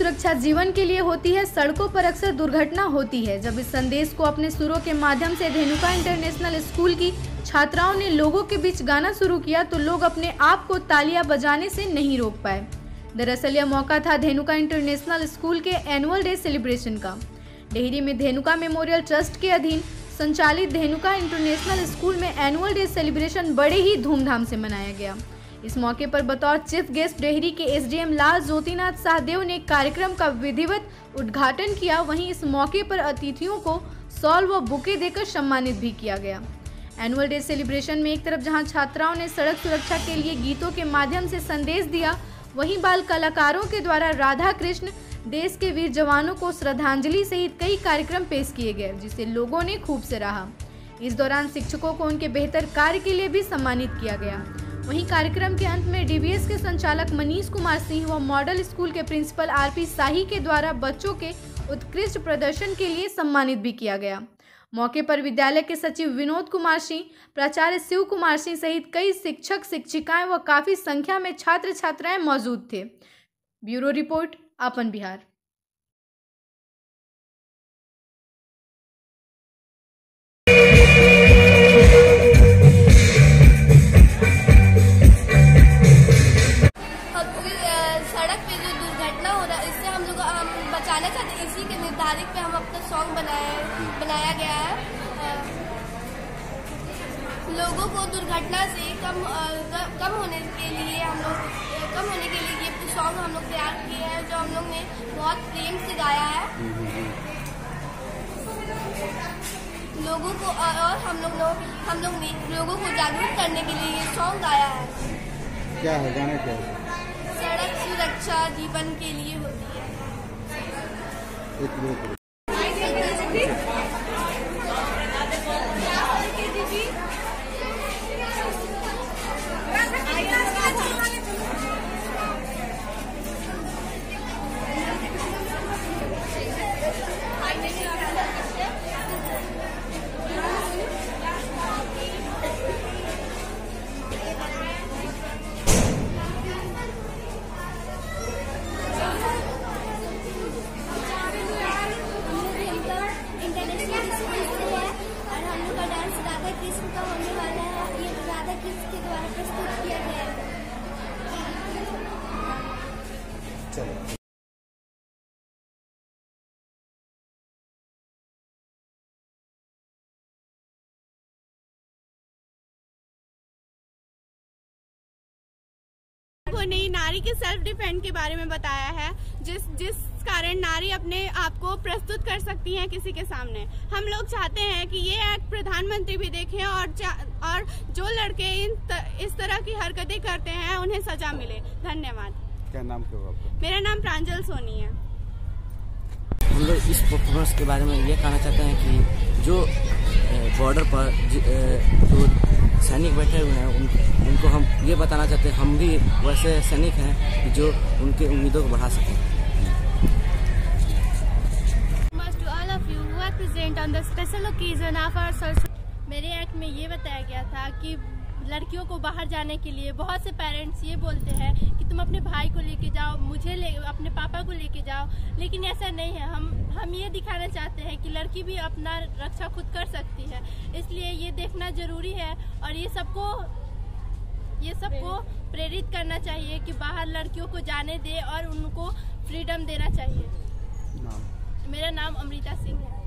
सुरक्षा जीवन के लिए होती है, सड़कों पर अक्सर दुर्घटना होती है। जब इस संदेश को अपने सुरों के माध्यम से धेनुका इंटरनेशनल स्कूल की छात्राओं ने लोगों के बीच गाना शुरू किया तो लोग अपने आप को तालियां बजाने से नहीं रोक पाए। दरअसल यह मौका था धेनुका इंटरनेशनल स्कूल के एनुअल डे सेलिब्रेशन का। डेहरी में धेनुका मेमोरियल ट्रस्ट के अधीन संचालित धेनुका इंटरनेशनल स्कूल में एनुअल डे सेलिब्रेशन बड़े ही धूमधाम से मनाया गया। इस मौके पर बतौर चीफ गेस्ट डेहरी के एसडीएम लाल ज्योतिनाथ सहदेव ने कार्यक्रम का विधिवत उद्घाटन किया। वहीं इस मौके पर अतिथियों को शॉल व बुके देकर सम्मानित भी किया गया। एनुअल डे सेलिब्रेशन में एक तरफ जहां छात्राओं ने सड़क सुरक्षा के लिए गीतों के माध्यम से संदेश दिया, वहीं बाल कलाकारों के द्वारा राधा कृष्ण, देश के वीर जवानों को श्रद्धांजलि सहित कई कार्यक्रम पेश किए गए, जिसे लोगों ने खूब सराहा। इस दौरान शिक्षकों को उनके बेहतर कार्य के लिए भी सम्मानित किया गया। वहीं कार्यक्रम के अंत में डीबीएस के संचालक मनीष कुमार सिंह व मॉडल स्कूल के प्रिंसिपल आरपी शाही के द्वारा बच्चों के उत्कृष्ट प्रदर्शन के लिए सम्मानित भी किया गया। मौके पर विद्यालय के सचिव विनोद कुमार सिंह, प्राचार्य शिव कुमार सिंह सहित कई शिक्षक शिक्षिकाएं व काफी संख्या में छात्र छात्राएं मौजूद थे। Bureau report, Apan Bihar. सड़क पे जो दुर्घटना हो रहा है, इससे हम लोग बचाना चाहते हैं। इसी के निर्धारित पे हम अपना सॉन्ग बनाया गया है। लोगों को दुर्घटना से कम होने के लिए ये सॉन्ग हम लोग तैयार किए हैं, जो हम लोग ने बहुत प्रेम से गाया है। लोगों को और हम लोग ने लोगों को जागरूक करने के लिए ये सॉन्ग गाया है। क्या है गाना? क्या है? सड़क सुरक्षा जीवन के लिए होती है। को नई नारी के सेल्फ डिफेंस के बारे में बताया है, जिस कारण नारी अपने आप को प्रस्तुत कर सकती हैं किसी के सामने। हम लोग चाहते हैं कि ये एक्ट प्रधानमंत्री भी देखें और जो लड़के इस तरह की हरकतें करते हैं उन्हें सजा मिले। धन्यवाद। क्या नाम क्या आपका? मेरा नाम प्रांजल सोनी है। हम लोग इस परफॉर्मेंस के बारे में ये कहना चाहते हैं कि जो बॉर्डर पर जो सैनिक बैठे हुए हैं उनको हम ये बताना चाहते हैं, हम भी वैसे सैनिक हैं जो उनके उम्मीदों को बढ़ा सकें। मेरे एक्ट में ये बताया गया था कि लड़कियों को बाहर जाने के लिए बहुत से पेरेंट्स ये बोलते हैं कि तुम अपने भाई को लेके जाओ, अपने पापा को लेके जाओ, लेकिन ऐसा नहीं है। हम ये दिखाना चाहते हैं कि लड़की भी अपना रक्षा खुद कर सकती है। इसलिए ये देखना जरूरी है और ये सबको प्रेरित करना चाहिए कि बाहर लड़कियों को जाने दे और उनको फ्रीडम देना चाहिए। मेरा नाम अमृता सिंह है।